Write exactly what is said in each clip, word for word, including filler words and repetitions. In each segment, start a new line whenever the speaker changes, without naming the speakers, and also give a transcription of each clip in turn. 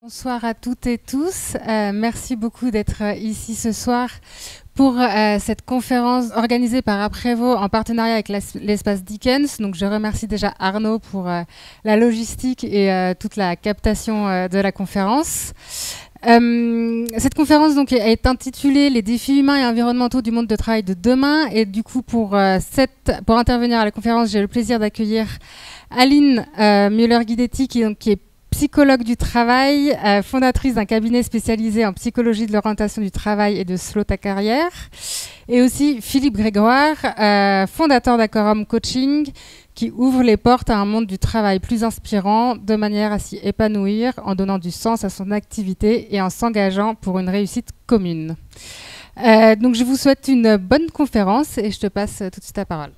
Bonsoir à toutes et tous. Euh, merci beaucoup d'être euh, ici ce soir pour euh, cette conférence organisée par Aprévo en partenariat avec l'espace Dickens. Donc, je remercie déjà Arnaud pour euh, la logistique et euh, toute la captation euh, de la conférence. Euh, cette conférence donc est intitulée Les défis humains et environnementaux du monde de travail de demain. Et du coup, pour, euh, cette, pour intervenir à la conférence, j'ai le plaisir d'accueillir Aline euh, Müller-Guidetti, qui, donc, qui est psychologue du travail, euh, fondatrice d'un cabinet spécialisé en psychologie de l'orientation du travail et de Slow ta carrière. Et aussi Philippe Grégoire, euh, fondateur d'Acorum Coaching, qui ouvre les portes à un monde du travail plus inspirant, de manière à s'y épanouir en donnant du sens à son activité et en s'engageant pour une réussite commune. Euh, donc je vous souhaite une bonne conférence et je te passe tout de suite la parole.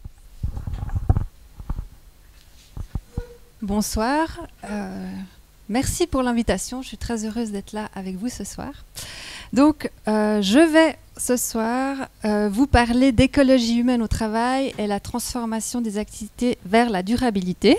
Bonsoir, euh, merci pour l'invitation, je suis très heureuse d'être là avec vous ce soir. Donc, euh, je vais ce soir euh, vous parler d'écologie humaine au travail et la transformation des activités vers la durabilité.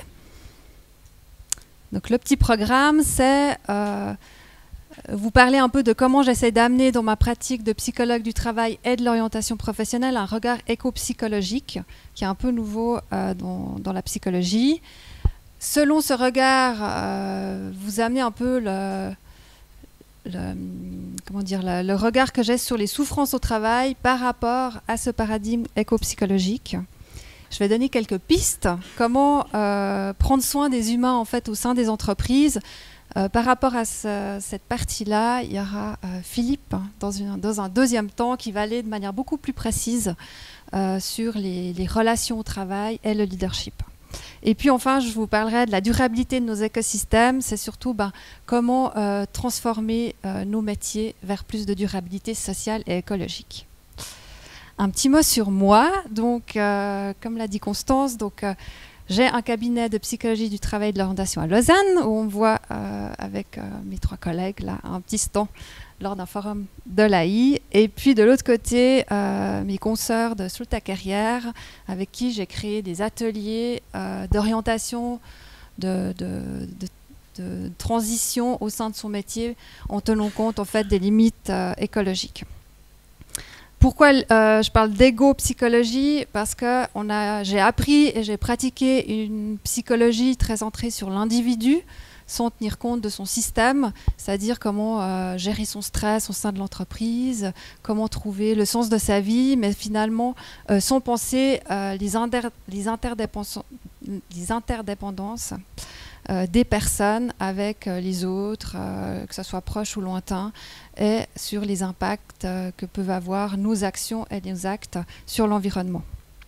Donc, le petit programme, c'est euh, vous parler un peu de comment j'essaie d'amener dans ma pratique de psychologue du travail et de l'orientation professionnelle un regard éco-psychologique qui est un peu nouveau euh, dans, dans la psychologie. Selon ce regard, euh, vous amenez un peu le, le, comment dire, le, le regard que j'ai sur les souffrances au travail par rapport à ce paradigme éco-psychologique. Je vais donner quelques pistes. Comment euh, prendre soin des humains en fait, au sein des entreprises. Euh, par rapport à ce, cette partie-là, il y aura euh, Philippe dans, une, dans un deuxième temps qui va aller de manière beaucoup plus précise euh, sur les, les relations au travail et le leadership. Et puis enfin, je vous parlerai de la durabilité de nos écosystèmes. C'est surtout ben, comment euh, transformer euh, nos métiers vers plus de durabilité sociale et écologique. Un petit mot sur moi. Donc, euh, comme l'a dit Constance, donc, euh, j'ai un cabinet de psychologie du travail et de l'orientation à Lausanne, où on me voit euh, avec euh, mes trois collègues là, un petit stand lors d'un forum de l'A I. Et puis de l'autre côté, euh, mes consoeurs de Slow ta carrière, avec qui j'ai créé des ateliers euh, d'orientation, de, de, de, de transition au sein de son métier, en tenant compte en fait, des limites euh, écologiques. Pourquoi euh, je parle d'égo-psychologie? Parce que on a, j'ai appris et j'ai pratiqué une psychologie très centrée sur l'individu, sans tenir compte de son système, c'est-à-dire comment euh, gérer son stress au sein de l'entreprise, comment trouver le sens de sa vie, mais finalement euh, sans penser euh, les, les, interdépendances, les interdépendances euh, des personnes avec euh, les autres, euh, que ce soit proche ou lointain, et sur les impacts euh, que peuvent avoir nos actions et nos actes sur l'environnement.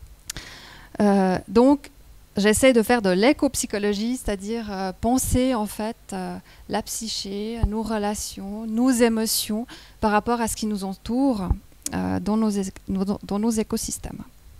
Euh, donc, j'essaie de faire de l'éco-psychologie, c'est-à-dire euh, penser en fait euh, la psyché, nos relations, nos émotions par rapport à ce qui nous entoure euh, dans, nos dans nos écosystèmes.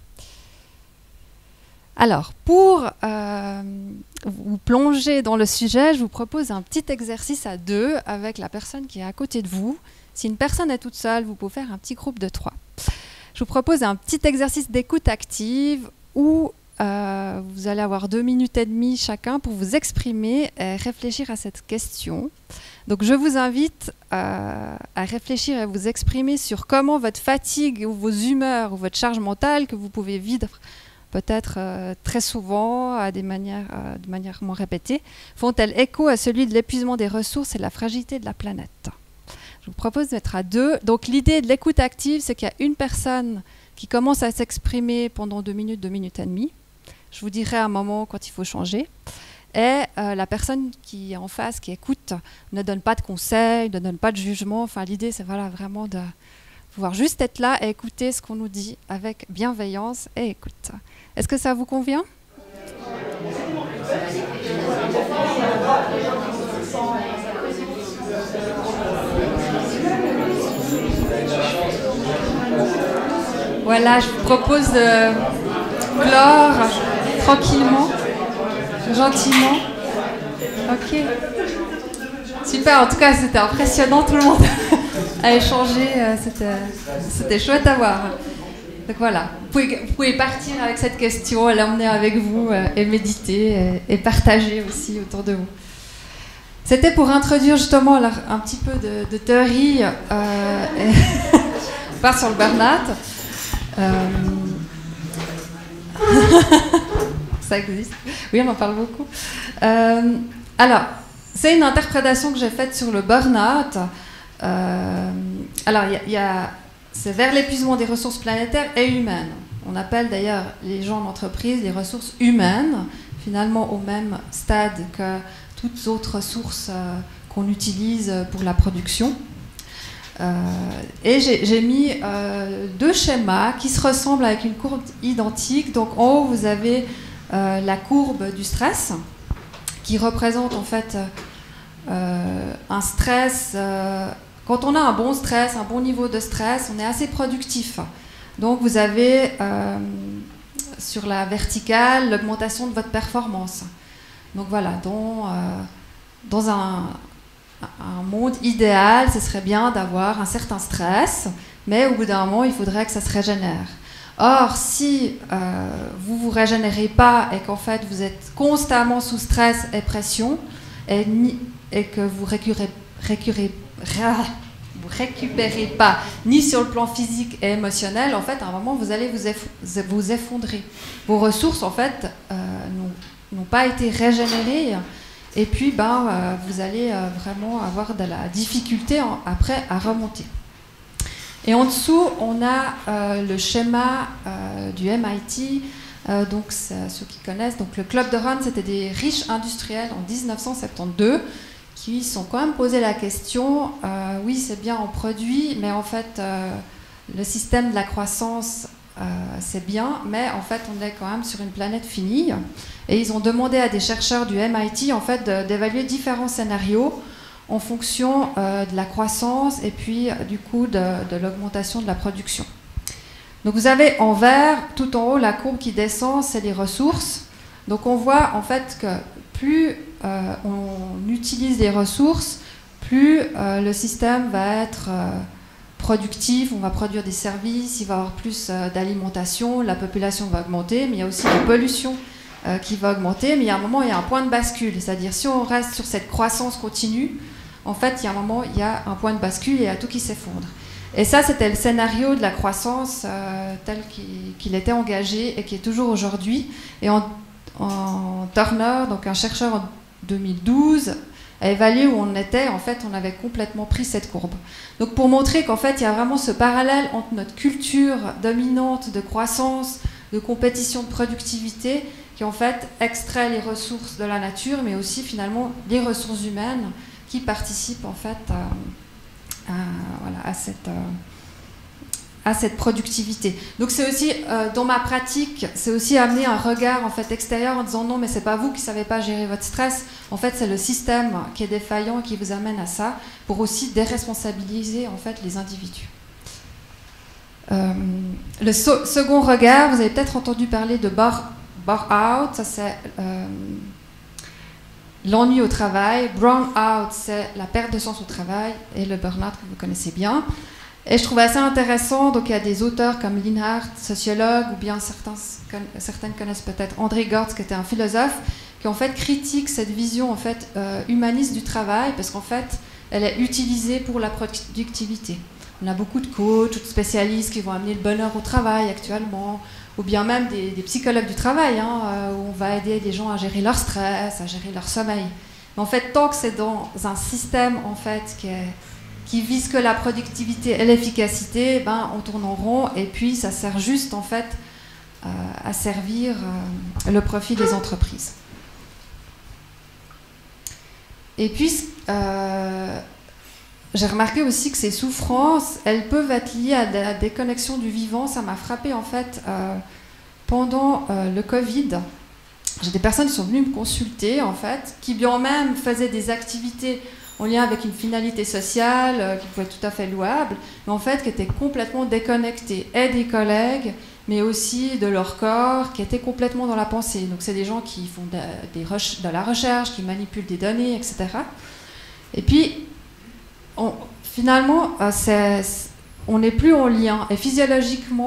Alors, pour euh, vous plonger dans le sujet, je vous propose un petit exercice à deux avec la personne qui est à côté de vous. Si une personne est toute seule, vous pouvez faire un petit groupe de trois. Je vous propose un petit exercice d'écoute active où Euh, vous allez avoir deux minutes et demie chacun pour vous exprimer et réfléchir à cette question. Donc je vous invite euh, à réfléchir et vous exprimer sur comment votre fatigue ou vos humeurs ou votre charge mentale que vous pouvez vivre peut-être euh, très souvent à des manières, euh, de manière moins répétée, font-elles écho à celui de l'épuisement des ressources et de la fragilité de la planète? Je vous propose d'être à deux. Donc l'idée de l'écoute active, c'est qu'il y a une personne qui commence à s'exprimer pendant deux minutes, deux minutes et demie. Je vous dirai à un moment quand il faut changer. Et euh, la personne qui est en face, qui écoute, ne donne pas de conseils, ne donne pas de jugement. Enfin, l'idée, c'est voilà, vraiment de pouvoir juste être là et écouter ce qu'on nous dit avec bienveillance et écoute. Est-ce que ça vous convient ? Voilà, je vous propose de clore tranquillement, gentiment. Ok. Super, en tout cas, c'était impressionnant, tout le monde a échangé, c'était, c'était chouette à voir. Donc voilà, vous pouvez, vous pouvez partir avec cette question, l'emmener avec vous et méditer et, et partager aussi autour de vous. C'était pour introduire justement là, un petit peu de, de théorie. Euh, on part sur le burn-out. Euh, ça existe. Oui, on en parle beaucoup. Euh, alors, c'est une interprétation que j'ai faite sur le burn-out. Euh, alors, il y, y a, c'est vers l'épuisement des ressources planétaires et humaines. On appelle d'ailleurs les gens d'entreprise les ressources humaines, finalement au même stade que toutes autres ressources euh, qu'on utilise pour la production. Euh, et j'ai mis euh, deux schémas qui se ressemblent avec une courbe identique. Donc en haut, vous avez euh, la courbe du stress, qui représente en fait euh, un stress. Euh, quand on a un bon stress, un bon niveau de stress, on est assez productif. Donc vous avez euh, sur la verticale l'augmentation de votre performance. Donc voilà, dans, euh, dans un, un monde idéal, ce serait bien d'avoir un certain stress, mais au bout d'un moment, il faudrait que ça se régénère. Or, si euh, vous ne vous régénérez pas et qu'en fait vous êtes constamment sous stress et pression et, ni, et que vous récurez, récurez, vous récupérez pas ni sur le plan physique et émotionnel, en fait, à un moment, vous allez vous, eff vous effondrer. Vos ressources, en fait, euh, n'ont pas été régénérées. Et puis, ben, euh, vous allez euh, vraiment avoir de la difficulté en, après à remonter. Et en dessous, on a euh, le schéma euh, du M I T. Euh, donc, ceux qui connaissent, donc le Club de Rouen, c'était des riches industriels en mille neuf cent soixante-douze qui se sont quand même posé la question, euh, oui, c'est bien, on produit, mais en fait, euh, le système de la croissance, euh, c'est bien, mais en fait, on est quand même sur une planète finie. Et ils ont demandé à des chercheurs du M I T, en fait, d'évaluer différents scénarios en fonction euh, de la croissance et puis, du coup, de, de l'augmentation de la production. Donc, vous avez en vert, tout en haut, la courbe qui descend, c'est les ressources. Donc, on voit, en fait, que plus euh, on utilise les ressources, plus euh, le système va être euh, productif, on va produire des services, il va y avoir plus euh, d'alimentation, la population va augmenter, mais il y a aussi la pollution euh, qui va augmenter, mais il y a un moment, il y a un point de bascule, c'est-à-dire si on reste sur cette croissance continue, en fait, il y a un moment, il y a un point de bascule et il y a tout qui s'effondre. Et ça, c'était le scénario de la croissance euh, tel qu'il qu'il était engagé et qui est toujours aujourd'hui. Et en En Turner, donc un chercheur en deux mille douze, a évalué où on était. En fait, on avait complètement pris cette courbe. Donc pour montrer qu'en fait, il y a vraiment ce parallèle entre notre culture dominante de croissance, de compétition, de productivité, qui en fait extrait les ressources de la nature, mais aussi finalement les ressources humaines qui participent en fait à, à, voilà, à cette... Euh, à cette productivité. Donc c'est aussi, euh, dans ma pratique, c'est aussi amener un regard en fait extérieur en disant non, mais c'est pas vous qui savez pas gérer votre stress, en fait c'est le système qui est défaillant et qui vous amène à ça, pour aussi déresponsabiliser en fait les individus. Euh, le so second regard, vous avez peut-être entendu parler de bar, bar out, ça c'est euh, l'ennui au travail, brown out c'est la perte de sens au travail, et le burn-out que vous connaissez bien. Et je trouve assez intéressant, donc il y a des auteurs comme Linhart, sociologue, ou bien certains, certaines connaissent peut-être André Gortz, qui était un philosophe, qui en fait critique cette vision en fait euh, humaniste du travail, parce qu'en fait, elle est utilisée pour la productivité. On a beaucoup de coachs, de spécialistes qui vont amener le bonheur au travail actuellement, ou bien même des, des psychologues du travail, hein, euh, où on va aider les gens à gérer leur stress, à gérer leur sommeil. Mais en fait, tant que c'est dans un système en fait qui est qui vise que la productivité et l'efficacité, ben, on tourne en rond et puis ça sert juste en fait euh, à servir euh, le profit des entreprises. Et puis, euh, j'ai remarqué aussi que ces souffrances, elles peuvent être liées à la déconnexion du vivant. Ça m'a frappé en fait euh, pendant euh, le Covid. J'ai des personnes qui sont venues me consulter en fait, qui bien même faisaient des activités en lien avec une finalité sociale euh, qui pouvait être tout à fait louable, mais en fait qui étaient complètement déconnectés, et des collègues, mais aussi de leur corps, qui étaient complètement dans la pensée. Donc c'est des gens qui font de, des de la recherche, qui manipulent des données, et cetera. Et puis, on, finalement, euh, c'est, on n'est plus en lien. Et physiologiquement,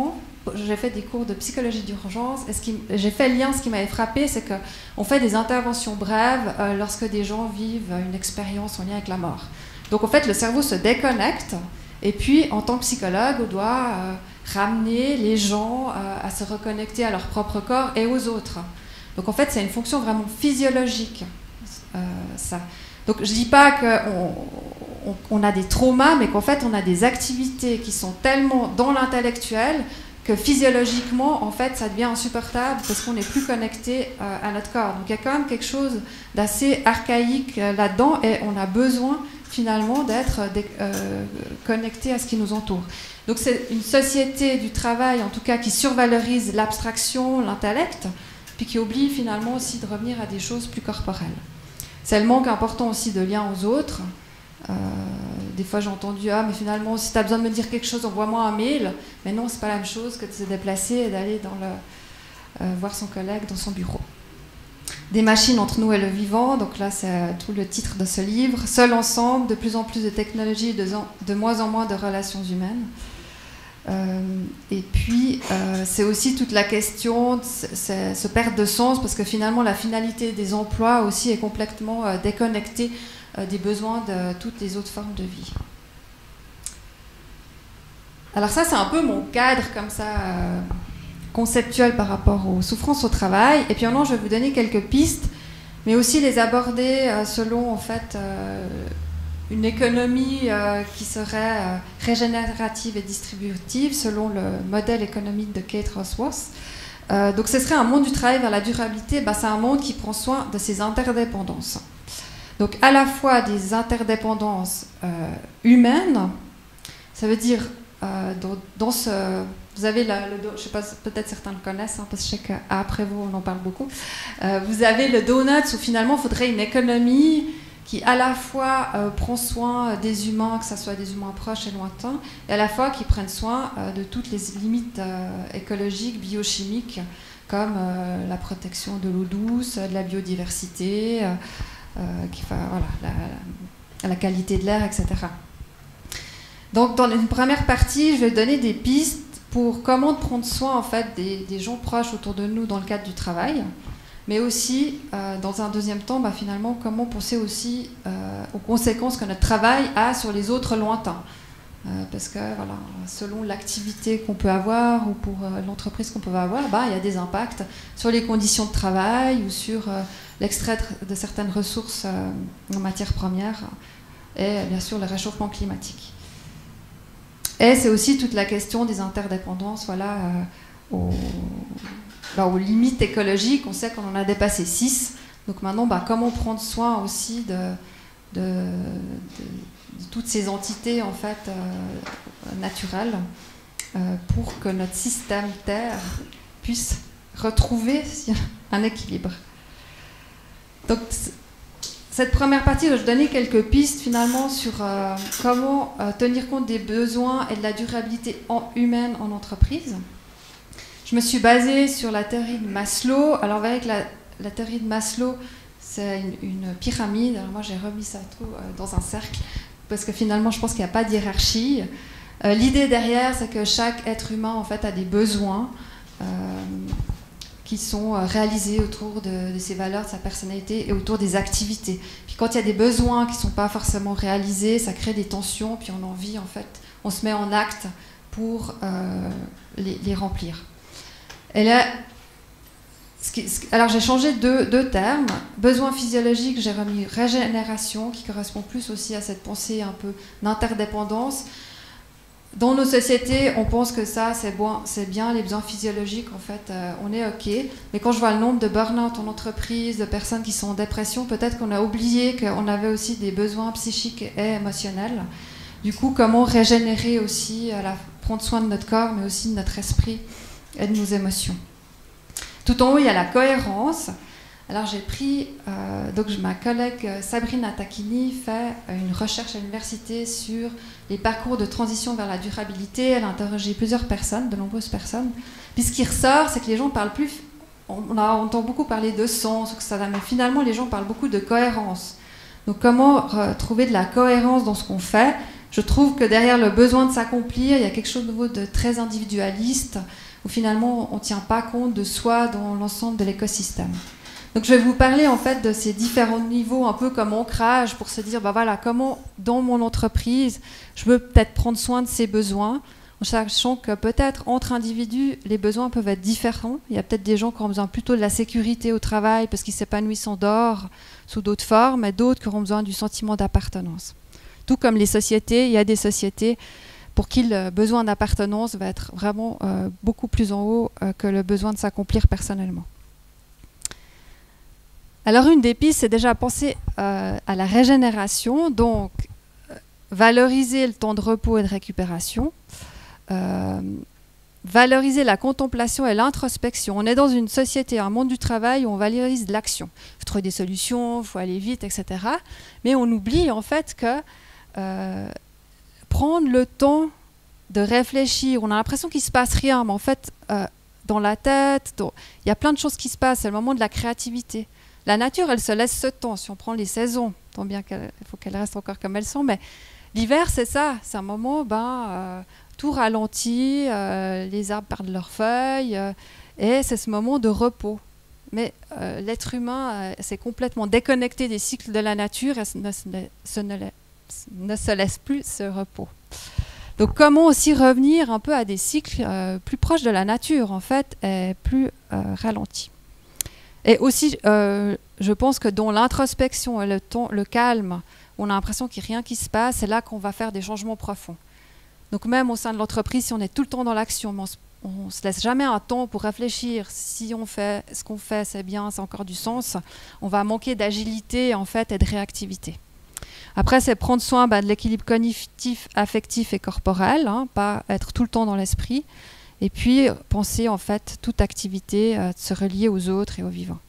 j'ai fait des cours de psychologie d'urgence, et j'ai fait le lien, ce qui m'avait frappé, c'est qu'on fait des interventions brèves euh, lorsque des gens vivent une expérience en lien avec la mort. Donc en fait, le cerveau se déconnecte, et puis en tant que psychologue, on doit euh, ramener les gens euh, à se reconnecter à leur propre corps et aux autres. Donc en fait, c'est une fonction vraiment physiologique, euh, ça. Donc je ne dis pas qu'on on, on a des traumas, mais qu'en fait, on a des activités qui sont tellement dans l'intellectuel que physiologiquement, en fait, ça devient insupportable parce qu'on n'est plus connecté euh, à notre corps. Donc il y a quand même quelque chose d'assez archaïque euh, là-dedans, et on a besoin finalement d'être euh, connecté à ce qui nous entoure. Donc c'est une société du travail, en tout cas, qui survalorise l'abstraction, l'intellect, puis qui oublie finalement aussi de revenir à des choses plus corporelles. C'est le manque important aussi de lien aux autres. Euh, des fois j'ai entendu « Ah, mais finalement, si tu as besoin de me dire quelque chose, envoie-moi un mail ». Mais non, c'est pas la même chose que de se déplacer et d'aller dans le, euh, voir son collègue dans son bureau. Des machines entre nous et le vivant, donc là c'est tout le titre de ce livre. Seul ensemble, de plus en plus de technologies, de, de moins en moins de relations humaines. Euh, et puis, euh, c'est aussi toute la question de ce perte de sens, parce que finalement, la finalité des emplois aussi est complètement euh, déconnectée euh, des besoins de toutes les autres formes de vie. Alors ça, c'est un peu mon cadre comme ça, euh, conceptuel par rapport aux souffrances au travail. Et puis maintenant, je vais vous donner quelques pistes, mais aussi les aborder euh, selon, en fait, euh, une économie euh, qui serait euh, régénérative et distributive selon le modèle économique de Kate Rosworth. Euh, donc ce serait un monde du travail vers la durabilité. Bah, c'est un monde qui prend soin de ses interdépendances. Donc à la fois des interdépendances euh, humaines, ça veut dire euh, dans, dans ce... Vous avez, la, le, je sais pas, peut-être certains le connaissent, hein, parce que je sais qu'après vous on en parle beaucoup. Euh, vous avez le donut où finalement il faudrait une économie qui à la fois euh, prend soin des humains, que ce soit des humains proches et lointains, et à la fois qui prennent soin euh, de toutes les limites euh, écologiques, biochimiques, comme euh, la protection de l'eau douce, de la biodiversité, euh, euh, qui, enfin, voilà, la, la, la qualité de l'air, et cetera. Donc dans une première partie, je vais donner des pistes pour comment prendre soin en fait, des, des gens proches autour de nous dans le cadre du travail, mais aussi, euh, dans un deuxième temps, bah, finalement, comment penser aussi euh, aux conséquences que notre travail a sur les autres lointains. Euh, parce que, voilà, selon l'activité qu'on peut avoir ou pour euh, l'entreprise qu'on peut avoir, bah, il y a des impacts sur les conditions de travail ou sur euh, l'extrait de certaines ressources euh, en matières premières et, bien sûr, le réchauffement climatique. Et c'est aussi toute la question des interdépendances, voilà, euh, au... Bah, aux limites écologiques. On sait qu'on en a dépassé six. Donc maintenant, bah, comment prendre soin aussi de, de, de, de toutes ces entités en fait, euh, naturelles euh, pour que notre système Terre puisse retrouver un équilibre. Donc cette première partie, je vais donner quelques pistes finalement sur euh, comment euh, tenir compte des besoins et de la durabilité en, humaine en entreprise. Je me suis basée sur la théorie de Maslow. Alors, vous voyez que la, la théorie de Maslow, c'est une, une pyramide. Alors, moi, j'ai remis ça tout euh, dans un cercle, parce que finalement, je pense qu'il n'y a pas de hiérarchie. Euh, L'idée derrière, c'est que chaque être humain, en fait, a des besoins euh, qui sont euh, réalisés autour de, de ses valeurs, de sa personnalité et autour des activités. Puis quand il y a des besoins qui ne sont pas forcément réalisés, ça crée des tensions, puis on a envie, en fait, on se met en acte pour euh, les, les remplir. Et là, ce qui, ce, alors j'ai changé deux, deux termes. Besoin physiologique, j'ai remis régénération, qui correspond plus aussi à cette pensée un peu d'interdépendance. Dans nos sociétés, on pense que ça, c'est bon, c'est bien, les besoins physiologiques, en fait, euh, on est OK. Mais quand je vois le nombre de burn-out en entreprise, de personnes qui sont en dépression, peut-être qu'on a oublié qu'on avait aussi des besoins psychiques et émotionnels. Du coup, comment régénérer aussi, à la, prendre soin de notre corps, mais aussi de notre esprit et de nos émotions. Tout en haut, il y a la cohérence. Alors j'ai pris, euh, donc ma collègue Sabrina Tacchini fait une recherche à l'université sur les parcours de transition vers la durabilité. Elle a interrogé plusieurs personnes, de nombreuses personnes. Puis ce qui ressort, c'est que les gens parlent plus, on, a, on entend beaucoup parler de sens, et cetera, mais finalement les gens parlent beaucoup de cohérence. Donc comment trouver de la cohérence dans ce qu'on fait? Je trouve que derrière le besoin de s'accomplir, il y a quelque chose de nouveau de très individualiste, où finalement on ne tient pas compte de soi dans l'ensemble de l'écosystème. Donc je vais vous parler en fait de ces différents niveaux, un peu comme ancrage, pour se dire, bah voilà, comment dans mon entreprise, je veux peut-être prendre soin de ses besoins, en sachant que peut-être entre individus, les besoins peuvent être différents. Il y a peut-être des gens qui auront besoin plutôt de la sécurité au travail parce qu'ils s'épanouissent en dehors sous d'autres formes, et d'autres qui auront besoin du sentiment d'appartenance. Tout comme les sociétés, il y a des sociétés pour qui le besoin d'appartenance va être vraiment euh, beaucoup plus en haut euh, que le besoin de s'accomplir personnellement. Alors une des pistes, c'est déjà penser euh, à la régénération, donc euh, valoriser le temps de repos et de récupération, euh, valoriser la contemplation et l'introspection. On est dans une société, un monde du travail où on valorise l'action. Il faut trouver des solutions, il faut aller vite, et cetera. Mais on oublie en fait que euh, prendre le temps de réfléchir, on a l'impression qu'il ne se passe rien, mais en fait, euh, dans la tête, dans... il y a plein de choses qui se passent, c'est le moment de la créativité. La nature, elle se laisse ce temps, si on prend les saisons, tant bien qu'il faut qu'elles restent encore comme elles sont, mais l'hiver, c'est ça, c'est un moment, ben, euh, tout ralentit, euh, les arbres perdent leurs feuilles, euh, et c'est ce moment de repos. Mais euh, l'être humain euh, s'est complètement déconnecté des cycles de la nature et ne, se ne, ne se laisse plus ce repos. Donc comment aussi revenir un peu à des cycles euh, plus proches de la nature, en fait, et plus euh, ralentis. Et aussi, euh, je pense que dans l'introspection et le, ton, le calme, on a l'impression qu'il n'y a rien qui se passe, c'est là qu'on va faire des changements profonds. Donc même au sein de l'entreprise, si on est tout le temps dans l'action, on ne se laisse jamais un temps pour réfléchir, si on fait ce qu'on fait, c'est bien, c'est encore du sens, on va manquer d'agilité en fait, et de réactivité. Après, c'est prendre soin bah, de l'équilibre cognitif, affectif et corporel, hein, pas être tout le temps dans l'esprit. Et puis, penser en fait toute activité, euh, de se relier aux autres et aux vivants.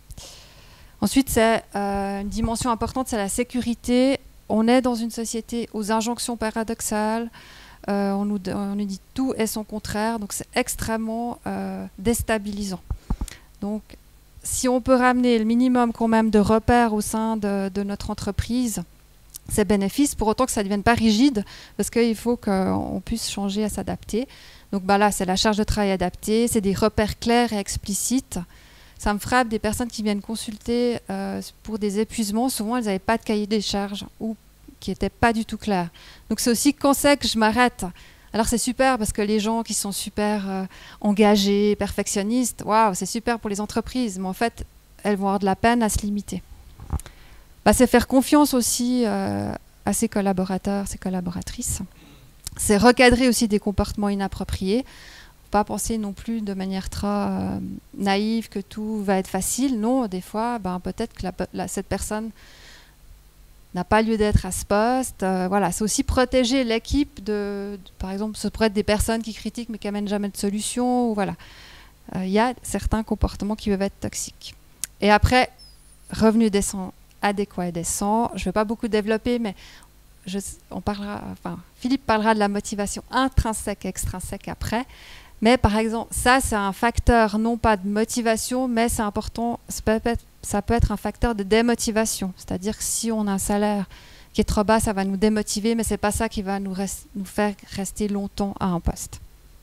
Ensuite, c'est euh, une dimension importante, c'est la sécurité. On est dans une société aux injonctions paradoxales. Euh, on, nous, on nous dit tout et son contraire. Donc, c'est extrêmement euh, déstabilisant. Donc, si on peut ramener le minimum quand même de repères au sein de, de notre entreprise, c'est bénéfice, pour autant que ça ne devienne pas rigide, parce qu'il faut qu'on puisse changer et s'adapter. Donc bah là, c'est la charge de travail adaptée, c'est des repères clairs et explicites. Ça me frappe des personnes qui viennent consulter euh, pour des épuisements. Souvent, elles n'avaient pas de cahier des charges ou qui n'étaient pas du tout clairs. Donc c'est aussi quand c'est que je m'arrête. Alors c'est super parce que les gens qui sont super euh, engagés, perfectionnistes, waouh, c'est super pour les entreprises. Mais en fait, elles vont avoir de la peine à se limiter. Bah, c'est faire confiance aussi euh, à ses collaborateurs, ses collaboratrices. C'est recadrer aussi des comportements inappropriés. Pas penser non plus de manière très euh, naïve que tout va être facile. Non, des fois, ben, peut-être que la, la, cette personne n'a pas lieu d'être à ce poste. Euh, voilà, c'est aussi protéger l'équipe de, de, par exemple, ce pourrait être des personnes qui critiquent mais qui n'amènent jamais de solution. Voilà, il euh, y a certains comportements qui peuvent être toxiques. Et après, revenu décent, adéquat et décent. Je ne vais pas beaucoup développer, mais Je, on parlera, enfin, Philippe parlera de la motivation intrinsèque et extrinsèque après. Mais par exemple, ça, c'est un facteur non pas de motivation, mais c'est important, ça peut, être, ça peut être un facteur de démotivation. C'est-à-dire que si on a un salaire qui est trop bas, ça va nous démotiver, mais ce n'est pas ça qui va nous, rest, nous faire rester longtemps à un poste.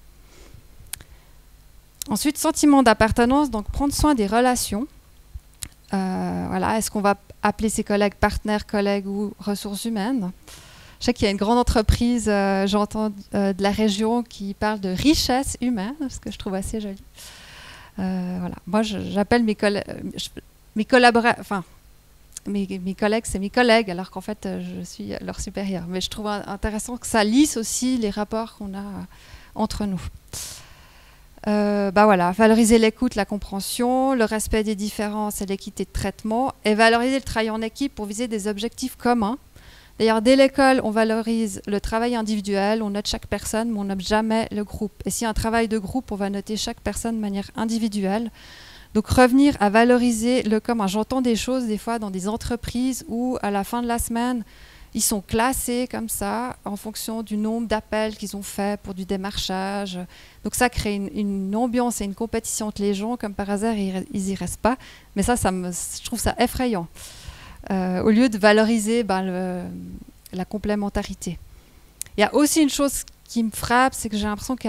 Ensuite, sentiment d'appartenance, donc prendre soin des relations. Euh, voilà, est-ce qu'on va appeler ses collègues partenaires, collègues ou ressources humaines? Je sais qu'il y a une grande entreprise, euh, j'entends euh, de la région qui parle de richesse humaine, ce que je trouve assez joli. Euh, voilà. Moi, j'appelle mes, coll mes collaborateurs, enfin, mes, mes collègues, c'est mes collègues, alors qu'en fait, je suis leur supérieur. Mais je trouve intéressant que ça lisse aussi les rapports qu'on a euh, entre nous. Euh, bah voilà, valoriser l'écoute, la compréhension, le respect des différences et l'équité de traitement, et valoriser le travail en équipe pour viser des objectifs communs. D'ailleurs, dès l'école, on valorise le travail individuel, on note chaque personne, mais on note jamais le groupe. Et s'il y a un travail de groupe, on va noter chaque personne de manière individuelle. Donc revenir à valoriser le commun. J'entends des choses des fois dans des entreprises où à la fin de la semaine, ils sont classés comme ça en fonction du nombre d'appels qu'ils ont fait pour du démarchage. Donc ça crée une, une ambiance et une compétition entre les gens. Comme par hasard, ils n'y restent pas. Mais ça, ça me, je trouve ça effrayant. Euh, au lieu de valoriser ben, le, la complémentarité. Il y a aussi une chose qui me frappe, c'est que j'ai l'impression qu'il y a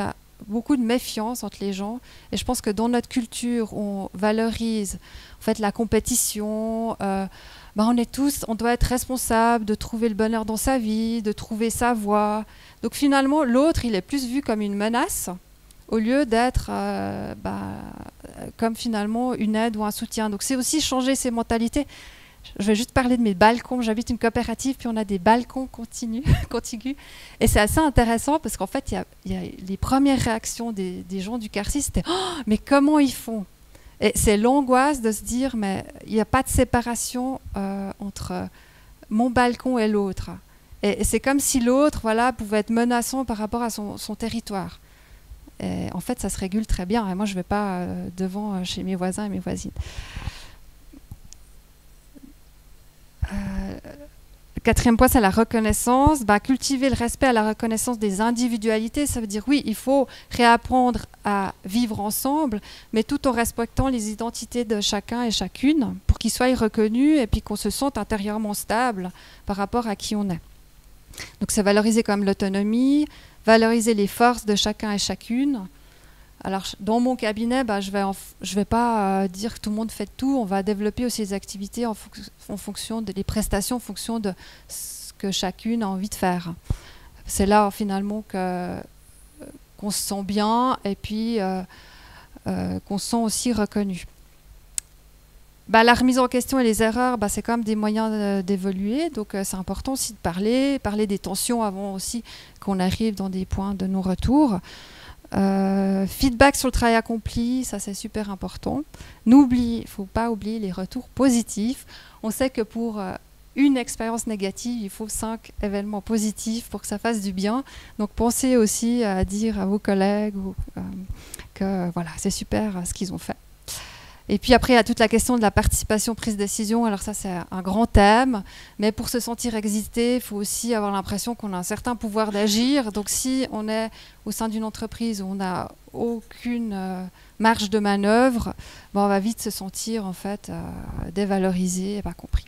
beaucoup de méfiance entre les gens. Et je pense que dans notre culture, on valorise en fait la compétition. Euh, ben on est tous, on doit être responsable de trouver le bonheur dans sa vie, de trouver sa voie. Donc finalement, l'autre, il est plus vu comme une menace au lieu d'être euh, bah, comme finalement une aide ou un soutien. Donc c'est aussi changer ces mentalités. Je vais juste parler de mes balcons. J'habite une coopérative, puis on a des balcons continus, contigus. Et c'est assez intéressant parce qu'en fait, il y, y a les premières réactions des, des gens du quartier, c'était oh, « mais comment ils font ?» Et c'est l'angoisse de se dire « mais il n'y a pas de séparation euh, entre mon balcon et l'autre. » Et, et c'est comme si l'autre voilà, pouvait être menaçant par rapport à son, son territoire. Et en fait, ça se régule très bien. Et moi, je ne vais pas euh, devant euh, chez mes voisins et mes voisines. Euh, le quatrième point, c'est la reconnaissance. Bah, cultiver le respect à la reconnaissance des individualités, ça veut dire oui, il faut réapprendre à vivre ensemble, mais tout en respectant les identités de chacun et chacune pour qu'ils soient reconnus et puis qu'on se sente intérieurement stable par rapport à qui on est. Donc c'est valoriser comme l'autonomie, valoriser les forces de chacun et chacune. Alors, dans mon cabinet, bah, je ne vais, vais pas euh, dire que tout le monde fait tout. On va développer aussi les activités en, fon en fonction des prestations, en fonction de ce que chacune a envie de faire. C'est là, finalement, qu'on euh, qu'on se sent bien et puis euh, euh, qu'on se sent aussi reconnu. Bah, la remise en question et les erreurs, bah, c'est quand même des moyens d'évoluer. Donc, euh, c'est important aussi de parler, parler des tensions avant aussi qu'on arrive dans des points de non-retour. Euh, feedback sur le travail accompli, ça c'est super important. N'oublie, il ne faut pas oublier les retours positifs. On sait que pour euh, une expérience négative, il faut cinq événements positifs pour que ça fasse du bien. Donc pensez aussi à dire à vos collègues ou, euh, que voilà, c'est super euh, ce qu'ils ont fait. Et puis après, il y a toute la question de la participation, prise de décision. Alors ça, c'est un grand thème. Mais pour se sentir exister, il faut aussi avoir l'impression qu'on a un certain pouvoir d'agir. Donc si on est au sein d'une entreprise où on n'a aucune euh, marge de manœuvre, ben, on va vite se sentir en fait euh, dévalorisé et pas compris.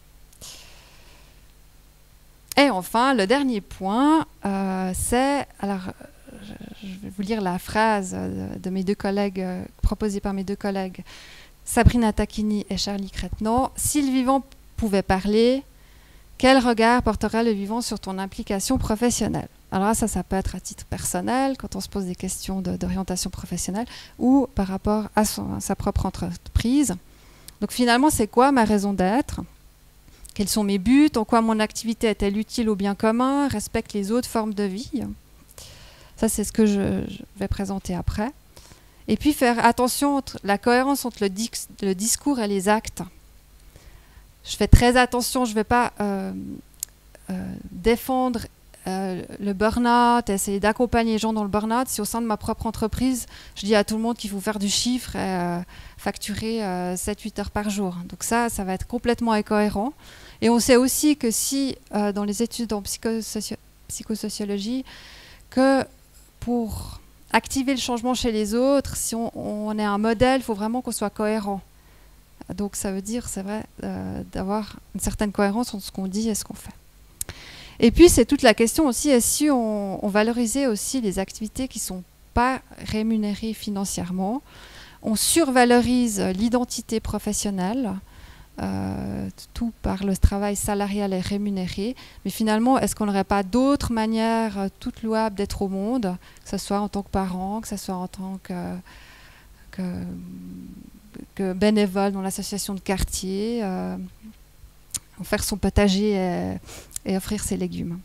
Et enfin, le dernier point, euh, c'est... Alors, je vais vous lire la phrase de, de mes deux collègues, euh, proposée par mes deux collègues, Sabrina Tacchini et Charlie Crétenant. Si le vivant pouvait parler, quel regard porterait le vivant sur ton implication professionnelle? Alors là, ça, ça peut être à titre personnel, quand on se pose des questions d'orientation professionnelle, ou par rapport à, son, à sa propre entreprise. Donc finalement, c'est quoi ma raison d'être? Quels sont mes buts? En quoi mon activité est-elle utile au bien commun? Respecte les autres formes de vie? Ça, c'est ce que je, je vais présenter après. Et puis faire attention entre la cohérence entre le, dis le discours et les actes. Je fais très attention, je ne vais pas euh, euh, défendre euh, le burn-out, essayer d'accompagner les gens dans le burn-out. Si au sein de ma propre entreprise, je dis à tout le monde qu'il faut faire du chiffre et euh, facturer euh, sept huit heures par jour. Donc ça, ça va être complètement incohérent. Et on sait aussi que si, euh, dans les études en psychosoci psychosociologie, que pour activer le changement chez les autres, si on, on est un modèle, il faut vraiment qu'on soit cohérent. Donc ça veut dire, c'est vrai, euh, d'avoir une certaine cohérence entre ce qu'on dit et ce qu'on fait. Et puis c'est toute la question aussi, est-ce si on, on valorisait aussi les activités qui ne sont pas rémunérées financièrement? On survalorise l'identité professionnelle, Euh, tout par le travail salarial et rémunéré, mais finalement, est-ce qu'on n'aurait pas d'autres manières euh, toutes louables d'être au monde, que ce soit en tant que parent, que ce soit en tant que, que, que bénévole dans l'association de quartier, euh, faire son potager et, et offrir ses légumes.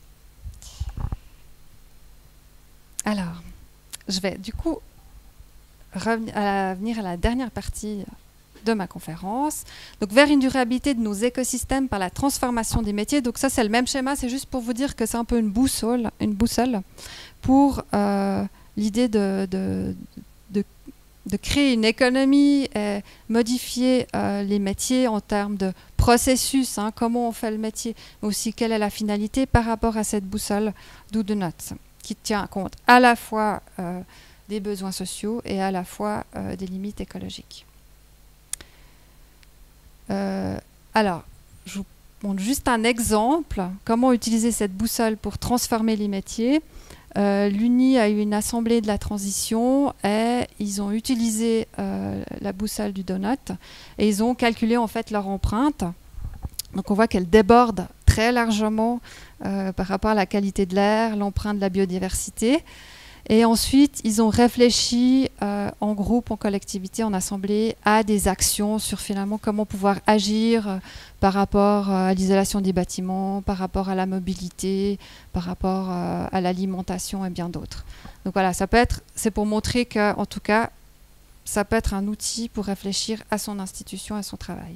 Alors, je vais du coup revenir à, venir à la dernière partie de ma conférence. Donc vers une durabilité de nos écosystèmes par la transformation des métiers. Donc ça, c'est le même schéma, c'est juste pour vous dire que c'est un peu une boussole, une boussole pour euh, l'idée de, de, de, de créer une économie et modifier euh, les métiers en termes de processus, hein, comment on fait le métier, mais aussi quelle est la finalité par rapport à cette boussole Do the Not, qui tient compte à la fois euh, des besoins sociaux et à la fois euh, des limites écologiques. Euh, alors, je vous montre juste un exemple, comment utiliser cette boussole pour transformer les métiers. euh, l'U N I a eu une assemblée de la transition et ils ont utilisé euh, la boussole du donut et ils ont calculé en fait leur empreinte. Donc on voit qu'elle déborde très largement euh, par rapport à la qualité de l'air, l'empreinte de la biodiversité. Et ensuite, ils ont réfléchi euh, en groupe, en collectivité, en assemblée, à des actions sur finalement comment pouvoir agir euh, par rapport euh, à l'isolation des bâtiments, par rapport à la mobilité, par rapport euh, à l'alimentation et bien d'autres. Donc voilà, ça peut être, c'est pour montrer qu'en tout cas, ça peut être un outil pour réfléchir à son institution, à son travail.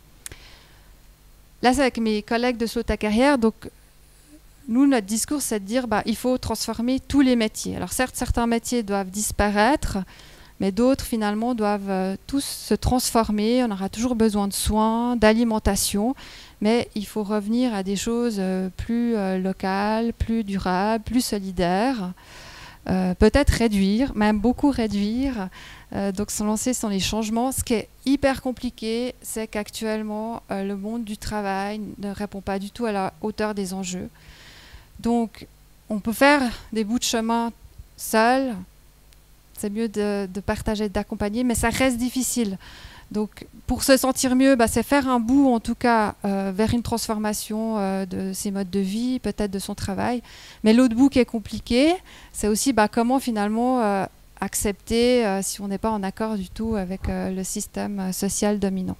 Là, c'est avec mes collègues de Slow Ta Carrière, donc nous, notre discours, c'est de dire bah, il faut transformer tous les métiers. Alors certes, certains métiers doivent disparaître, mais d'autres, finalement, doivent euh, tous se transformer. On aura toujours besoin de soins, d'alimentation, mais il faut revenir à des choses euh, plus euh, locales, plus durables, plus solidaires. Euh, peut-être réduire, même beaucoup réduire. Euh, donc se lancer dans les changements. Ce qui est hyper compliqué, c'est qu'actuellement, euh, le monde du travail ne répond pas du tout à la hauteur des enjeux. Donc, on peut faire des bouts de chemin seul, c'est mieux de, de partager, d'accompagner, mais ça reste difficile. Donc, pour se sentir mieux, bah, c'est faire un bout, en tout cas, euh, vers une transformation euh, de ses modes de vie, peut-être de son travail. Mais l'autre bout qui est compliqué, c'est aussi bah, comment finalement euh, accepter euh, si on n'est pas en accord du tout avec euh, le système social dominant.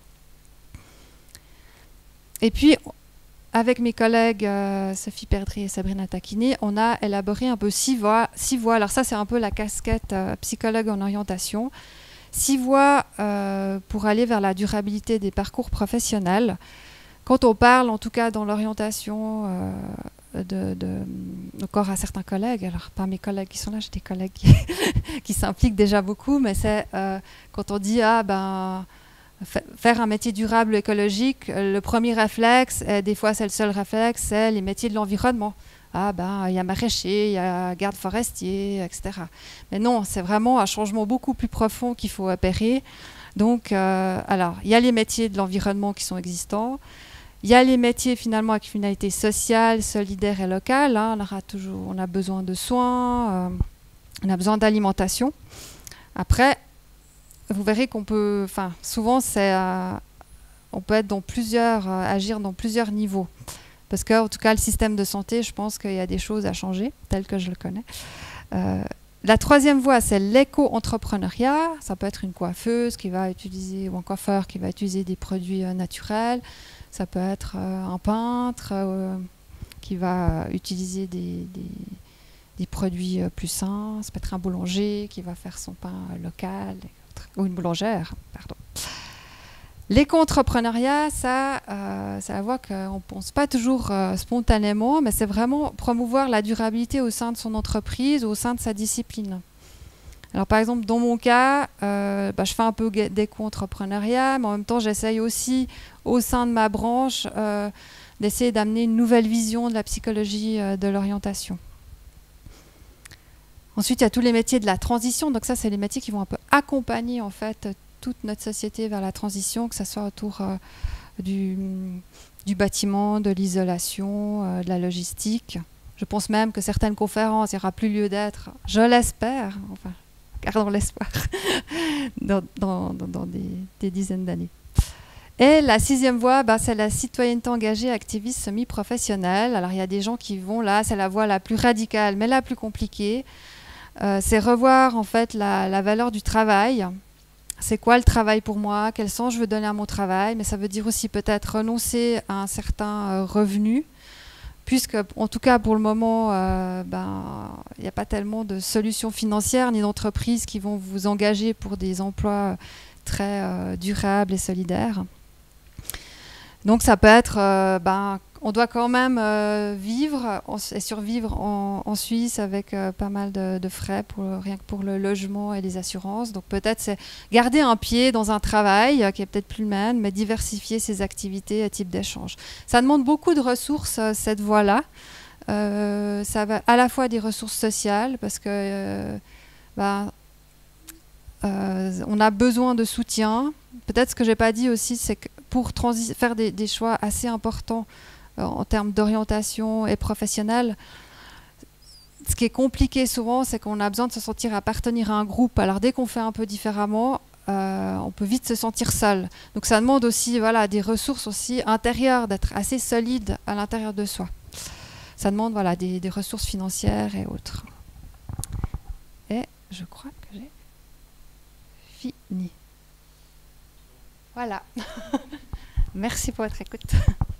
Et puis, avec mes collègues euh, Sophie Perdry et Sabrina Tacchini, on a élaboré un peu six voies. Six voies. Alors ça, c'est un peu la casquette euh, psychologue en orientation. Six voies euh, pour aller vers la durabilité des parcours professionnels. Quand on parle, en tout cas dans l'orientation, euh, de, de, encore à certains collègues, alors pas mes collègues qui sont là, j'ai des collègues qui, qui s'impliquent déjà beaucoup, mais c'est euh, quand on dit ah ben faire un métier durable écologique, le premier réflexe, et des fois c'est le seul réflexe, c'est les métiers de l'environnement. Ah ben, il y a maraîcher, il y a garde forestier, et cetera. Mais non, c'est vraiment un changement beaucoup plus profond qu'il faut opérer. Donc, euh, alors, il y a les métiers de l'environnement qui sont existants. Il y a les métiers finalement avec finalité sociale, solidaire et locale. Hein. On aura toujours, on a besoin de soins, euh, on a besoin d'alimentation. Après, vous verrez qu'on peut, enfin, souvent, c'est, euh, on peut être dans plusieurs, euh, agir dans plusieurs niveaux. Parce qu'en tout cas, le système de santé, je pense qu'il y a des choses à changer, tel que je le connais. Euh, la troisième voie, c'est l'éco-entrepreneuriat. Ça peut être une coiffeuse qui va utiliser, ou un coiffeur qui va utiliser des produits euh, naturels. Ça peut être euh, un peintre euh, qui va utiliser des, des, des produits euh, plus sains. Ça peut être un boulanger qui va faire son pain euh, local. Ou une boulangère, pardon. L'éco-entrepreneuriat, ça, euh, c'est la voie qu'on ne pense pas toujours euh, spontanément, mais c'est vraiment promouvoir la durabilité au sein de son entreprise, au sein de sa discipline. Alors par exemple, dans mon cas, euh, bah, je fais un peu d'éco-entrepreneuriat, mais en même temps, j'essaye aussi, au sein de ma branche, euh, d'essayer d'amener une nouvelle vision de la psychologie euh, de l'orientation. Ensuite, il y a tous les métiers de la transition. Donc ça, c'est les métiers qui vont un peu accompagner en fait toute notre société vers la transition, que ce soit autour euh, du, du bâtiment, de l'isolation, euh, de la logistique. Je pense même que certaines conférences, il n'y aura plus lieu d'être, je l'espère, enfin, gardons l'espoir, dans, dans, dans, dans des, des dizaines d'années. Et la sixième voie, bah, c'est la citoyenneté engagée, activiste, semi-professionnelle. Alors il y a des gens qui vont là, c'est la voie la plus radicale, mais la plus compliquée. Euh, c'est revoir en fait la, la valeur du travail. C'est quoi le travail pour moi? Quel sens je veux donner à mon travail? Mais ça veut dire aussi peut-être renoncer à un certain euh, revenu, puisque en tout cas pour le moment, euh, ben, il n'y a pas tellement de solutions financières ni d'entreprises qui vont vous engager pour des emplois très euh, durables et solidaires. Donc ça peut être, euh, ben, on doit quand même euh, vivre et survivre en, en Suisse avec euh, pas mal de, de frais, pour, rien que pour le logement et les assurances. Donc peut-être c'est garder un pied dans un travail euh, qui est peut-être plus le même, mais diversifier ses activités et types d'échanges. Ça demande beaucoup de ressources, euh, cette voie-là. Euh, ça va à la fois des ressources sociales, parce que euh, ben, euh, on a besoin de soutien. Peut-être ce que je n'ai pas dit aussi, c'est que pour faire des, des choix assez importants euh, en termes d'orientation et professionnelle, ce qui est compliqué souvent, c'est qu'on a besoin de se sentir appartenir à un groupe. Alors dès qu'on fait un peu différemment, euh, on peut vite se sentir seul. Donc ça demande aussi voilà, des ressources aussi intérieures, d'être assez solide à l'intérieur de soi. Ça demande voilà, des, des ressources financières et autres. Et je crois que j'ai fini. Voilà. Merci pour votre écoute.